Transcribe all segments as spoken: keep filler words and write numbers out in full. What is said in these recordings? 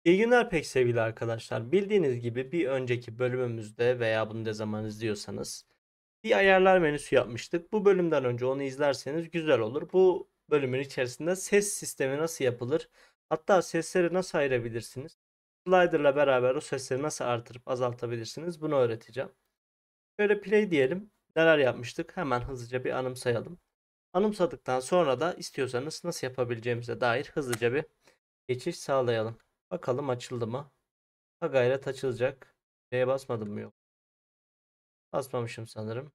İyi günler pek sevgili arkadaşlar. Bildiğiniz gibi bir önceki bölümümüzde veya bunu ne zaman izliyorsanız bir ayarlar menüsü yapmıştık. Bu bölümden önce onu izlerseniz güzel olur. Bu bölümün içerisinde ses sistemi nasıl yapılır? Hatta sesleri nasıl ayırabilirsiniz? Slider'la beraber o sesleri nasıl artırıp azaltabilirsiniz? Bunu öğreteceğim. Şöyle play diyelim. Neler yapmıştık? Hemen hızlıca bir anımsayalım. Anımsadıktan sonra da istiyorsanız nasıl yapabileceğimize dair hızlıca bir geçiş sağlayalım. Bakalım açıldı mı? Ha gayret açılacak. C'ye basmadım mı yok? Basmamışım sanırım.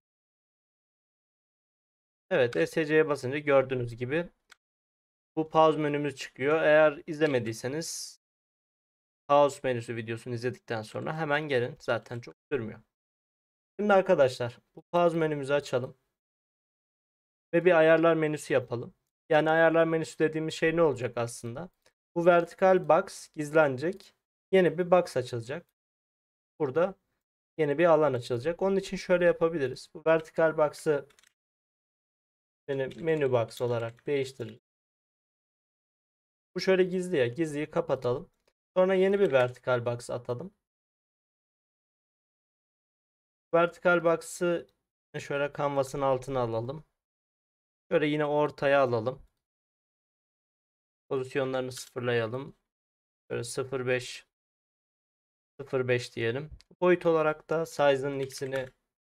Evet, E S C'ye basınca gördüğünüz gibi bu pause menümüz çıkıyor. Eğer izlemediyseniz pause menüsü videosunu izledikten sonra hemen gelin. Zaten çok sürmüyor. Şimdi arkadaşlar bu pause menümüzü açalım. Ve bir ayarlar menüsü yapalım. Yani ayarlar menüsü dediğimiz şey ne olacak aslında? Bu vertikal box gizlenecek. Yeni bir box açılacak. Burada yeni bir alan açılacak. Onun için şöyle yapabiliriz. Bu vertikal box'ı Menü, menü box olarak değiştiririz. Bu şöyle gizli ya. Gizliyi kapatalım. Sonra yeni bir vertikal box atalım. Vertikal box'ı şöyle canvas'ın altına alalım. Şöyle yine ortaya alalım. Pozisyonlarını sıfırlayalım. Böyle sıfır nokta beş sıfır nokta beş diyelim. Boyut olarak da size'ın x'ini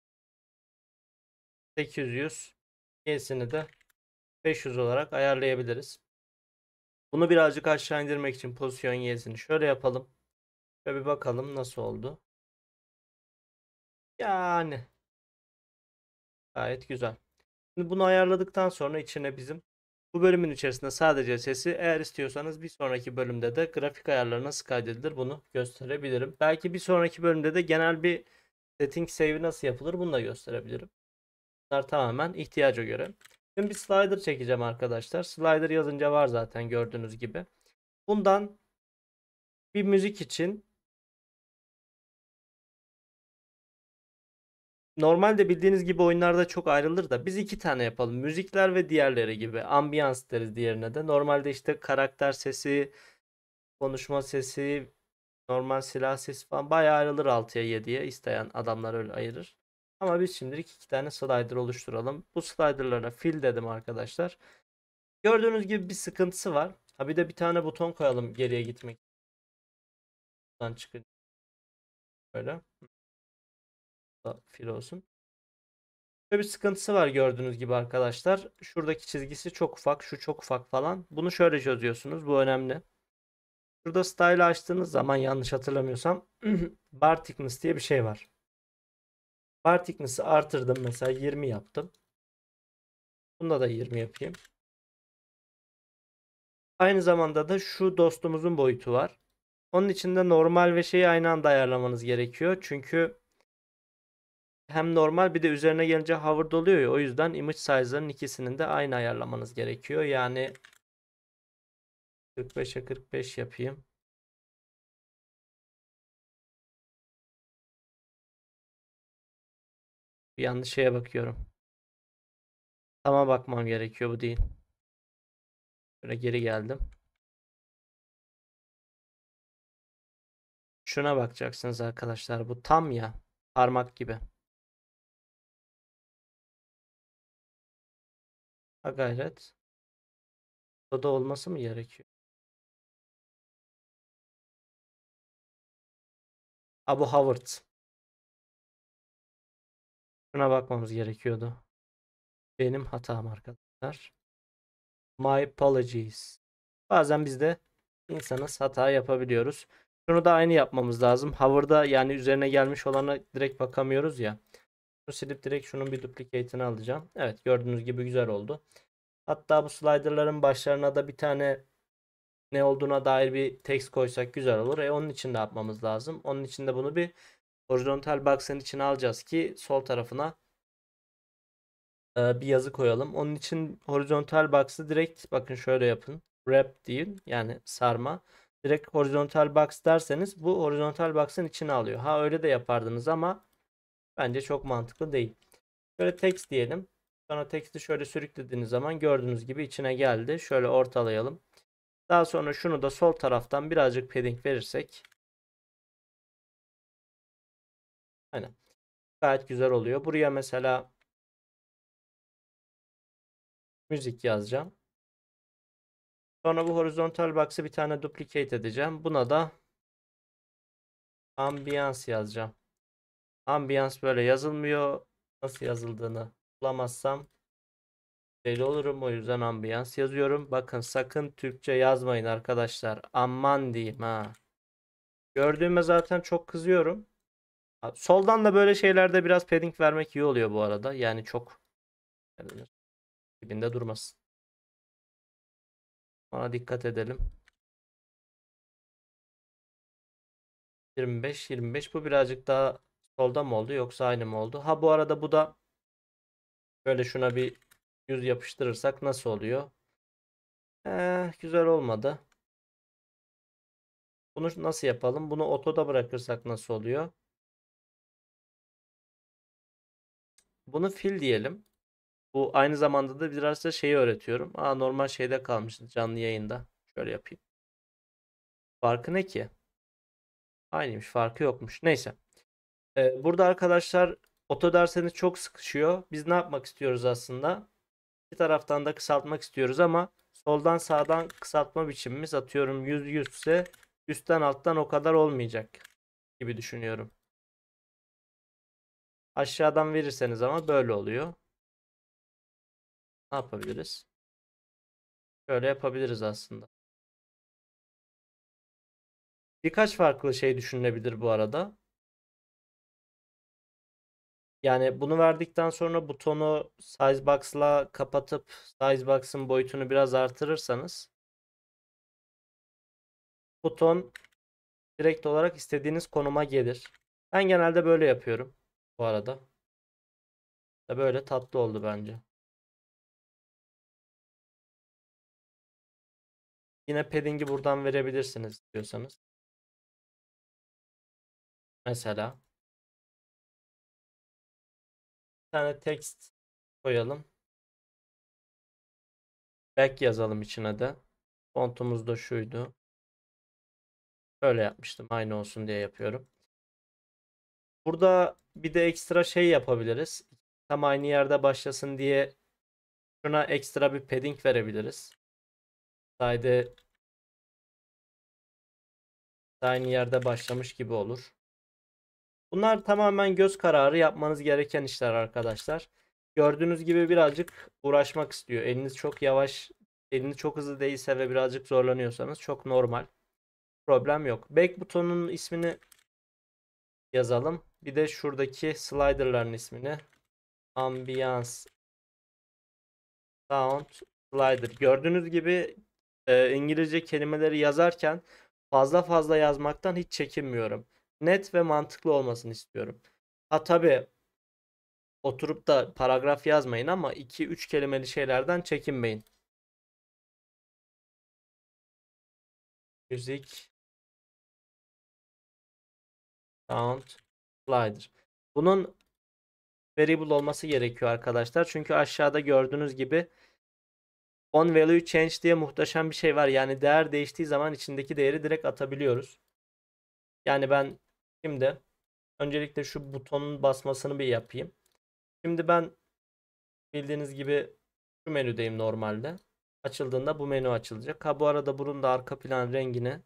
sekiz yüz, y'sini de beş yüz olarak ayarlayabiliriz. Bunu birazcık aşağı indirmek için pozisyon y'sini şöyle yapalım. Şöyle bir bakalım nasıl oldu. Yani gayet güzel. Şimdi bunu ayarladıktan sonra içine bizim bu bölümün içerisinde sadece sesi, eğer istiyorsanız bir sonraki bölümde de grafik ayarları nasıl kaydedilir bunu gösterebilirim. Belki bir sonraki bölümde de genel bir setting save'i nasıl yapılır bunu da gösterebilirim. Bunlar tamamen ihtiyaca göre. Şimdi bir slider çekeceğim arkadaşlar. Slider yazınca var zaten gördüğünüz gibi. Bundan bir müzik için normalde bildiğiniz gibi oyunlarda çok ayrılır da biz iki tane yapalım. Müzikler ve diğerleri gibi. Ambiyans deriz diğerine de. Normalde işte karakter sesi, konuşma sesi, normal silah sesi falan bayağı ayrılır altıya yediye. İsteyen adamlar öyle ayırır. Ama biz şimdilik iki tane slider oluşturalım. Bu slider'lara fill dedim arkadaşlar. Gördüğünüz gibi bir sıkıntısı var. Ha bir de bir tane buton koyalım geriye gitmek için çıkın. Böyle. Fill olsun. Böyle bir sıkıntısı var gördüğünüz gibi arkadaşlar. Şuradaki çizgisi çok ufak, şu çok ufak falan. Bunu şöyle çözüyorsunuz. Bu önemli. Şurada style açtığınız zaman yanlış hatırlamıyorsam bar thickness diye bir şey var. Bar thickness'ı artırdım. Mesela yirmi yaptım. Bunda da yirmi yapayım. Aynı zamanda da şu dostumuzun boyutu var. Onun için de normal ve şeyi aynı anda ayarlamanız gerekiyor. Çünkü hem normal bir de üzerine gelince hovered oluyor ya. O yüzden image size'ların ikisinin de aynı ayarlamanız gerekiyor. Yani kırk beşe kırk beş yapayım. Bir yanlış şeye bakıyorum. Tama bakmam gerekiyor, bu değil. Böyle geri geldim. Şuna bakacaksınız arkadaşlar. Bu tam ya. Parmak gibi. Ha gayret. O da olması mı gerekiyor? Ha bu Howard. Şuna bakmamız gerekiyordu. Benim hatam arkadaşlar. My apologies. Bazen biz de insanız, hata yapabiliyoruz. Şunu da aynı yapmamız lazım. Hover'da yani üzerine gelmiş olana direkt bakamıyoruz ya. Şunu silip direkt şunun bir duplicate'ini alacağım. Evet, gördüğünüz gibi güzel oldu. Hatta bu slider'ların başlarına da bir tane ne olduğuna dair bir text koysak güzel olur. E onun için de yapmamız lazım. Onun için de bunu bir horizontal box'ın içine alacağız ki sol tarafına e, bir yazı koyalım. Onun için horizontal box'ı direkt bakın şöyle yapın. Wrap değil yani sarma. Direkt horizontal box derseniz bu horizontal box'ın içine alıyor. Ha öyle de yapardınız ama bence çok mantıklı değil. Şöyle text diyelim. Sonra text'i şöyle sürüklediğiniz zaman gördüğünüz gibi içine geldi. Şöyle ortalayalım. Daha sonra şunu da sol taraftan birazcık padding verirsek. Aynen. Gayet güzel oluyor. Buraya mesela müzik yazacağım. Sonra bu horizontal box'ı bir tane duplicate edeceğim. Buna da ambiance yazacağım. Ambiance böyle yazılmıyor. Nasıl yazıldığını bulamazsam deli olurum. O yüzden ambiance yazıyorum. Bakın sakın Türkçe yazmayın arkadaşlar. Aman diyeyim ha. Gördüğüme zaten çok kızıyorum. Soldan da böyle şeylerde biraz padding vermek iyi oluyor bu arada. Yani çok dibinde durmasın. Ona dikkat edelim. yirmi beş yirmi beş bu birazcık daha solda mı oldu yoksa aynı mı oldu? Ha bu arada bu da böyle şuna bir yüz yapıştırırsak nasıl oluyor? Eh, güzel olmadı. Bunu nasıl yapalım? Bunu otoda bırakırsak nasıl oluyor? Bunu fill diyelim. Bu aynı zamanda da biraz da şeyi öğretiyorum. Aa, normal şeyde kalmıştı canlı yayında. Şöyle yapayım. Farkı ne ki? Aynıymış, farkı yokmuş. Neyse. Ee, burada arkadaşlar oto derseniz çok sıkışıyor. Biz ne yapmak istiyoruz aslında? İki taraftan da kısaltmak istiyoruz ama soldan sağdan kısaltma biçimimiz atıyorum yüz yüz ise üstten alttan o kadar olmayacak gibi düşünüyorum. Aşağıdan verirseniz ama böyle oluyor. Ne yapabiliriz? Böyle yapabiliriz aslında. Birkaç farklı şey düşünülebilir bu arada. Yani bunu verdikten sonra butonu Sizebox'la kapatıp Sizebox'ın boyutunu biraz artırırsanız buton direkt olarak istediğiniz konuma gelir. Ben genelde böyle yapıyorum bu arada. Da böyle tatlı oldu bence. Yine padding'i buradan verebilirsiniz istiyorsanız. Mesela bir tane text koyalım. Back yazalım içine de. Fontumuz da şuydu. Böyle yapmıştım. Aynı olsun diye yapıyorum. Burada bir de ekstra şey yapabiliriz. Tam aynı yerde başlasın diye şuna ekstra bir padding verebiliriz. Sayede aynı yerde başlamış gibi olur. Bunlar tamamen göz kararı yapmanız gereken işler arkadaşlar. Gördüğünüz gibi birazcık uğraşmak istiyor. Eliniz çok yavaş, eliniz çok hızlı değilse ve birazcık zorlanıyorsanız çok normal. Problem yok. Back butonunun ismini yazalım. Bir de şuradaki slider'ların ismini. Ambiance Sound Slider. Gördüğünüz gibi e, İngilizce kelimeleri yazarken fazla fazla yazmaktan hiç çekinmiyorum. Net ve mantıklı olmasını istiyorum. Ha tabii oturup da paragraf yazmayın ama iki üç kelimeli şeylerden çekinmeyin. Müzik Sound Slider. Bunun variable olması gerekiyor arkadaşlar. Çünkü aşağıda gördüğünüz gibi on value change diye muhteşem bir şey var. Yani değer değiştiği zaman içindeki değeri direkt atabiliyoruz. Yani ben şimdi öncelikle şu butonun basmasını bir yapayım. Şimdi ben bildiğiniz gibi şu menüdeyim normalde. Açıldığında bu menü açılacak. Ha bu arada bunun da arka plan rengini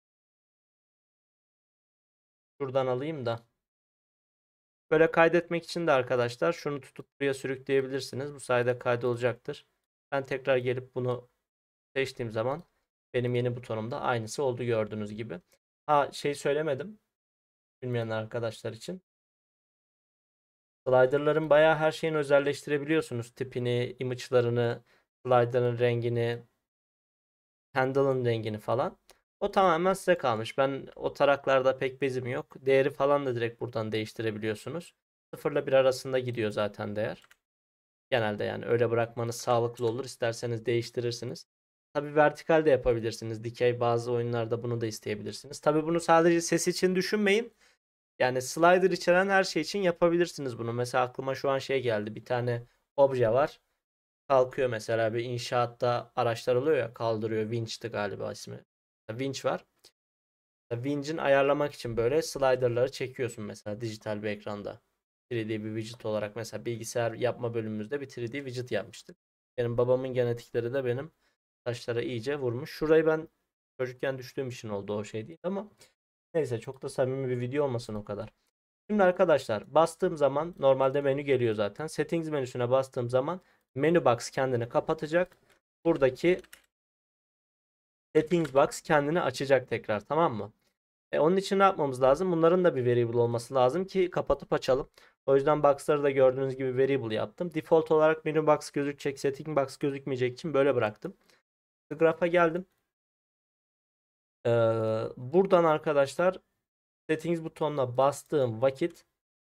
şuradan alayım da. Böyle kaydetmek için de arkadaşlar şunu tutup buraya sürükleyebilirsiniz. Bu sayede kaydolacaktır. Ben tekrar gelip bunu seçtiğim zaman benim yeni butonumda aynısı oldu gördüğünüz gibi. Ha şey söylemedim bilmeyen arkadaşlar için. Slider'ların bayağı her şeyini özelleştirebiliyorsunuz. Tipini, image'larını, slider'ın rengini, handle'ın rengini falan. O tamamen size kalmış. Ben o taraklarda pek bezim yok. Değeri falan da direkt buradan değiştirebiliyorsunuz. sıfır ile bir arasında gidiyor zaten değer. Genelde yani öyle bırakmanız sağlıklı olur. İsterseniz değiştirirsiniz. Tabii vertikal de yapabilirsiniz. Dikey bazı oyunlarda bunu da isteyebilirsiniz. Tabii bunu sadece ses için düşünmeyin. Yani slider içeren her şey için yapabilirsiniz bunu. Mesela aklıma şu an şey geldi. Bir tane obje var. kalkıyor mesela, bir inşaatta araçlar oluyor ya, kaldırıyor. Winch'ti galiba ismi. Winch var. Winch'in ayarlamak için böyle slider'ları çekiyorsun mesela dijital bir ekranda. üç D bir widget olarak mesela bilgisayar yapma bölümümüzde bir üç D widget yapmıştık. Benim babamın genetikleri de benim taşlara iyice vurmuş. Şurayı ben çocukken düştüğüm için oldu, o şey değil ama neyse, çok da samimi bir video olmasın o kadar. Şimdi arkadaşlar bastığım zaman normalde menü geliyor zaten. Settings menüsüne bastığım zaman menü box kendini kapatacak. Buradaki settings box kendini açacak tekrar, tamam mı? E, onun için ne yapmamız lazım? Bunların da bir variable olması lazım ki kapatıp açalım. O yüzden box'ları da gördüğünüz gibi variable yaptım. Default olarak menü box gözükecek, setting box gözükmeyecek için böyle bıraktım. Graph'a geldim. Ee, buradan arkadaşlar settings butonuna bastığım vakit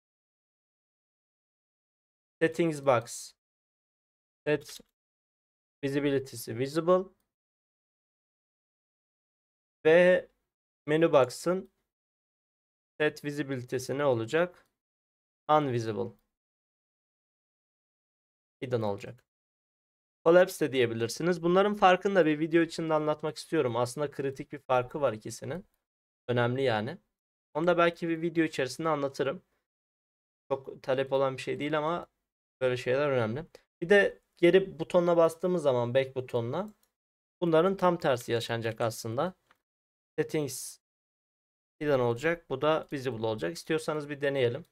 settings box set visibility'si visible ve menü box'ın set visibility'si ne olacak? Unvisible. Hidden olacak. Collapse de diyebilirsiniz. Bunların farkını da bir video içinde anlatmak istiyorum. Aslında kritik bir farkı var ikisinin. Önemli yani. Onu da belki bir video içerisinde anlatırım. Çok talep olan bir şey değil ama böyle şeyler önemli. Bir de geri butonuna bastığımız zaman, back butonuna, bunların tam tersi yaşanacak aslında. Settings hidden olacak. Bu da visible olacak. İstiyorsanız bir deneyelim.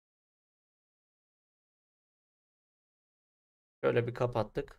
Şöyle bir kapattık.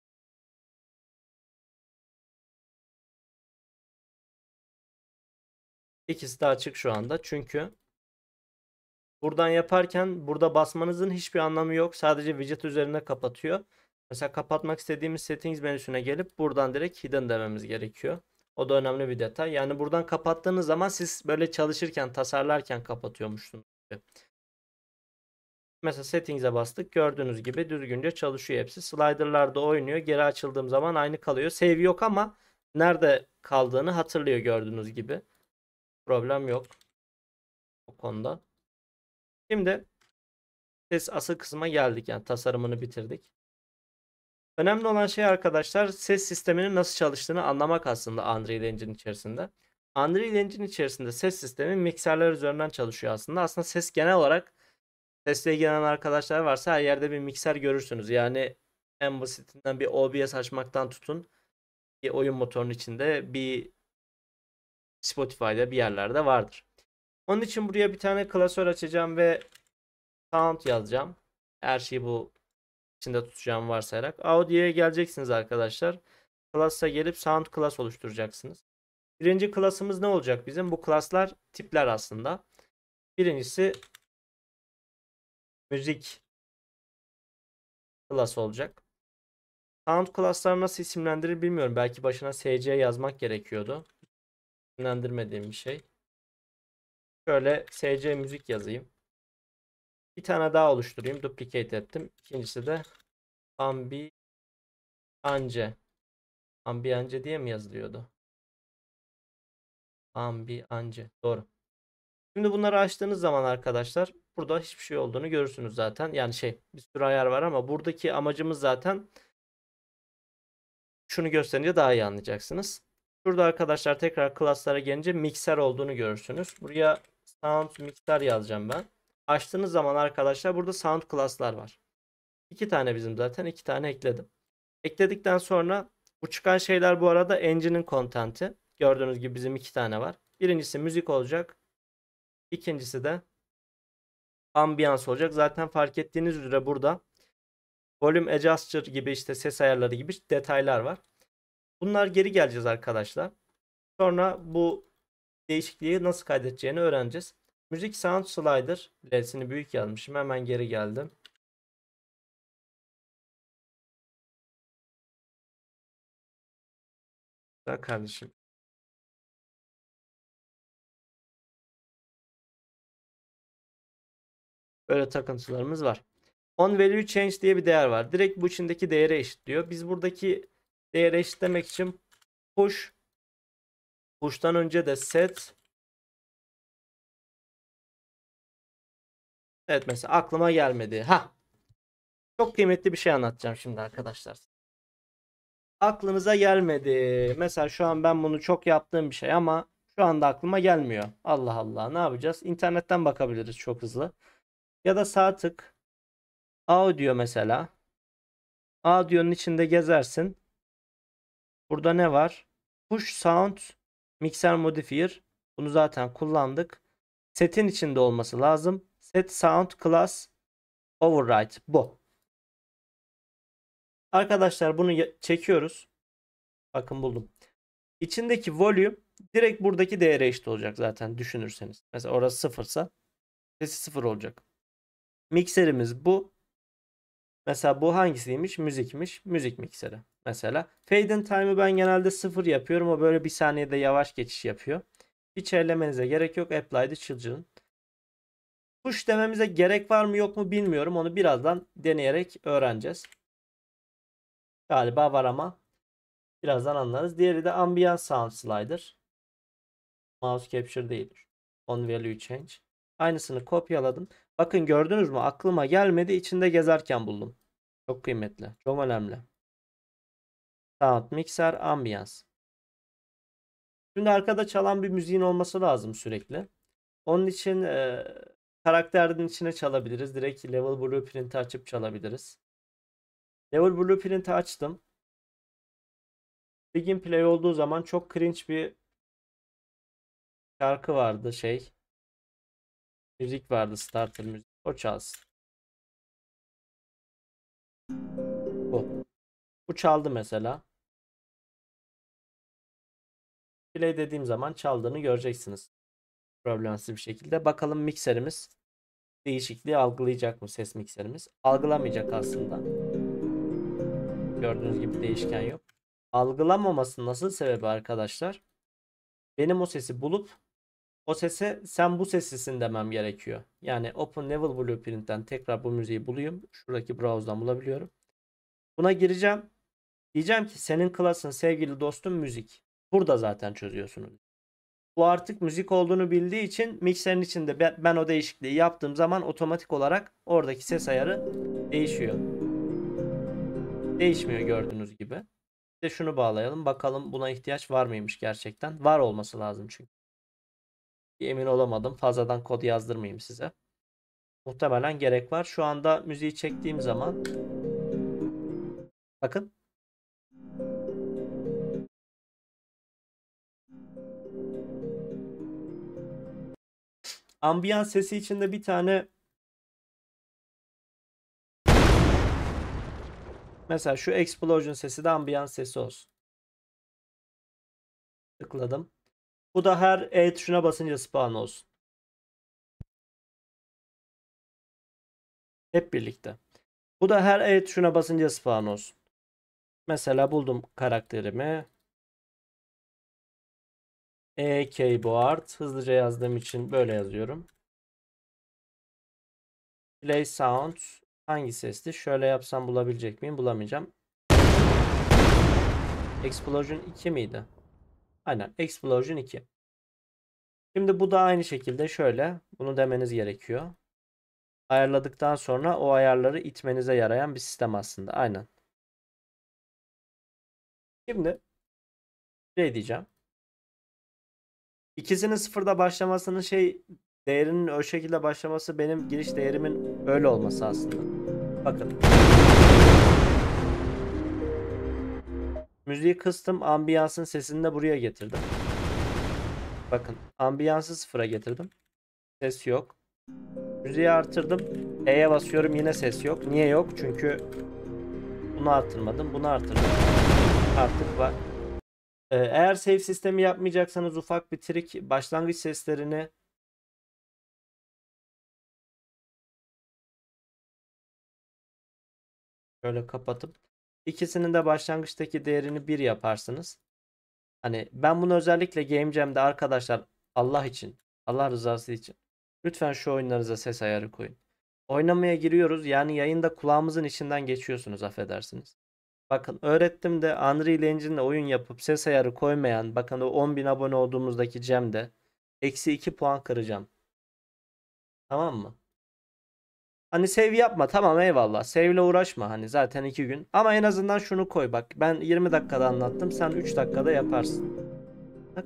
İkisi de açık şu anda. Çünkü buradan yaparken burada basmanızın hiçbir anlamı yok. Sadece widget üzerine kapatıyor. Mesela kapatmak istediğimiz settings menüsüne gelip buradan direkt hidden dememiz gerekiyor. O da önemli bir detay. Yani buradan kapattığınız zaman siz böyle çalışırken, tasarlarken kapatıyormuşsunuz gibi. Mesela settings'e bastık. Gördüğünüz gibi düzgünce çalışıyor hepsi. Slider'lar da oynuyor. Geri açıldığım zaman aynı kalıyor. Save yok ama nerede kaldığını hatırlıyor gördüğünüz gibi. Problem yok bu konuda. Şimdi ses asıl kısma geldik, yani tasarımını bitirdik. Önemli olan şey arkadaşlar, ses sisteminin nasıl çalıştığını anlamak aslında Unreal Engine içerisinde. Unreal Engine içerisinde ses sistemi mikserler üzerinden çalışıyor aslında. Aslında ses genel olarak, sesle ilgilenen arkadaşlar varsa her yerde bir mikser görürsünüz. Yani en basitinden bir O B S açmaktan tutun, bir oyun motorunun içinde, bir Spotify'da bir yerlerde vardır. Onun için buraya bir tane klasör açacağım ve sound yazacağım. Her şeyi bu içinde tutacağım varsayarak. Audio'ya geleceksiniz arkadaşlar. Class'a gelip sound class oluşturacaksınız. Birinci class'ımız ne olacak bizim? Bu class'lar tipler aslında. Birincisi müzik class olacak. Sound class'lar nasıl isimlendirir bilmiyorum. Belki başına S C yazmak gerekiyordu. İsimlendirmediğim bir şey. Şöyle S C müzik yazayım. Bir tane daha oluşturayım. Duplicate ettim. İkincisi de ambiance. Ambiance diye mi yazılıyordu? Ambiance. Doğru. Şimdi bunları açtığınız zaman arkadaşlar burada hiçbir şey olduğunu görürsünüz zaten. Yani şey, bir sürü ayar var ama buradaki amacımız zaten şunu gösterince daha iyi anlayacaksınız. Şurada arkadaşlar tekrar class'lara gelince mikser olduğunu görürsünüz. Buraya sound mikser yazacağım ben. Açtığınız zaman arkadaşlar burada sound class'lar var. İki tane bizim zaten, iki tane ekledim. Ekledikten sonra bu çıkan şeyler bu arada engine'in content'i. Gördüğünüz gibi bizim iki tane var. Birincisi müzik olacak. İkincisi de ambiyans olacak. Zaten fark ettiğiniz üzere burada volume adjuster gibi, işte ses ayarları gibi detaylar var. Bunlar geri geleceğiz arkadaşlar. Sonra bu değişikliği nasıl kaydedeceğini öğreneceğiz. Müzik sound slider. L'sini büyük yazmışım. Hemen geri geldim. Da kardeşim. Böyle takıntılarımız var. On value change diye bir değer var. Direkt bu içindeki değere eşitliyor. Biz buradaki değeri eşitlemek için push, push'tan önce de set. Evet, mesela aklıma gelmedi. Ha. Çok kıymetli bir şey anlatacağım şimdi arkadaşlar. Aklınıza gelmedi. Mesela şu an ben bunu çok yaptığım bir şey ama şu anda aklıma gelmiyor. Allah Allah, ne yapacağız? İnternetten bakabiliriz çok hızlı. Ya da sağ tık audio mesela. Audio'nun içinde gezersin. Burada ne var? Push Sound Mixer Modifier. Bunu zaten kullandık. Set'in içinde olması lazım. Set Sound Class Override. Bu. Arkadaşlar bunu çekiyoruz. Bakın buldum. İçindeki volume direkt buradaki değere eşit olacak zaten düşünürseniz. Mesela orası sıfırsa sesi sıfır olacak. Mikserimiz bu. Mesela bu hangisiymiş? Müzikmiş. Müzik mikseri. Mesela fade in time'ı ben genelde sıfır yapıyorum. O böyle bir saniyede yavaş geçiş yapıyor. Hiç ellemenize gerek yok. Apply the children. Push dememize gerek var mı yok mu bilmiyorum. Onu birazdan deneyerek öğreneceğiz. Galiba var ama birazdan anlarız. Diğeri de ambient sound slider. Mouse capture değildir. On value change. Aynısını kopyaladım. Bakın gördünüz mü? Aklıma gelmedi. İçinde gezerken buldum. Çok kıymetli. Çok önemli. Sound mixer ambience. Şimdi arkada çalan bir müziğin olması lazım sürekli. Onun için e, karakterin içine çalabiliriz. Direkt level blueprint'i açıp çalabiliriz. Level blueprint'i açtım. Begin play olduğu zaman çok cringe bir şarkı vardı şey. Müzik vardı, starter müzik. O çalsın. Bu. Bu çaldı mesela. Play dediğim zaman çaldığını göreceksiniz. Problemsiz bir şekilde. Bakalım mikserimiz değişikliği algılayacak mı, ses mikserimiz? Algılamayacak aslında. Gördüğünüz gibi değişken yok. Algılamamasının nasıl sebebi arkadaşlar? Benim o sesi bulup o sese sen bu seslisin demem gerekiyor. Yani Open Level Blueprint'ten tekrar bu müziği bulayım. Şuradaki browser'dan bulabiliyorum. Buna gireceğim. Diyeceğim ki senin klasın sevgili dostum müzik. Burada zaten çözüyorsunuz. Bu artık müzik olduğunu bildiği için mikserin içinde ben o değişikliği yaptığım zaman otomatik olarak oradaki ses ayarı değişiyor. Değişmiyor gördüğünüz gibi. Bir de şunu bağlayalım. Bakalım buna ihtiyaç var mıymış gerçekten. Var olması lazım çünkü. Emin olamadım. Fazladan kod yazdırmayayım size. Muhtemelen gerek var. Şu anda müziği çektiğim zaman bakın. Ambiyans sesi içinde bir tane mesela şu explosion sesi de ambiyans sesi olsun. Tıkladım. Bu da her E tuşuna basınca spawn olsun. Hep birlikte. Bu da her E tuşuna basınca spawn olsun. Mesela buldum karakterimi. E keyboard. Hızlıca yazdığım için böyle yazıyorum. Play sound. Hangi sesti? Şöyle yapsam bulabilecek miyim? Bulamayacağım. Explosion iki miydi? Aynen. Explosion iki. Şimdi bu da aynı şekilde şöyle. Bunu demeniz gerekiyor. Ayarladıktan sonra o ayarları itmenize yarayan bir sistem aslında. Aynen. Şimdi şey diyeceğim. İkisinin sıfırda başlamasının şey değerinin o şekilde başlaması benim giriş değerimin öyle olması aslında. Bakın. Müziği kıstım. Ambiyansın sesini de buraya getirdim. Bakın. Ambiyansı sıfıra getirdim. Ses yok. Müziği artırdım. E'ye basıyorum yine ses yok. Niye yok? Çünkü bunu arttırmadım. Bunu arttırdım. Artık var. Ee, eğer save sistemi yapmayacaksanız ufak bir trik, başlangıç seslerini şöyle kapatıp ikisinin de başlangıçtaki değerini bir yaparsınız. Hani ben bunu özellikle Game Jam'de arkadaşlar Allah için, Allah rızası için lütfen şu oyunlarınıza ses ayarı koyun. Oynamaya giriyoruz yani yayında kulağımızın içinden geçiyorsunuz affedersiniz. Bakın öğrettim de Unreal Engine'le oyun yapıp ses ayarı koymayan bakın o on bin abone olduğumuzdaki Cem'de eksi iki puan kıracağım. Tamam mı? Hani save yapma, tamam eyvallah. Save'le uğraşma hani, zaten iki gün. Ama en azından şunu koy bak. Ben yirmi dakikada anlattım. Sen üç dakikada yaparsın. Bak,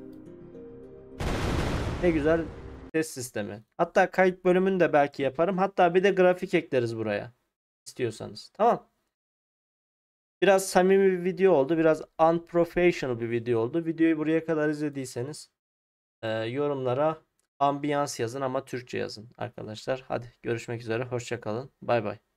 ne güzel ses sistemi. Hatta kayıt bölümünü de belki yaparım. Hatta bir de grafik ekleriz buraya. İstiyorsanız. Tamam. Biraz samimi bir video oldu. Biraz unprofessional bir video oldu. Videoyu buraya kadar izlediyseniz e, yorumlara ambiyans yazın ama Türkçe yazın arkadaşlar. Hadi görüşmek üzere. Hoşça kalın. Bay bay.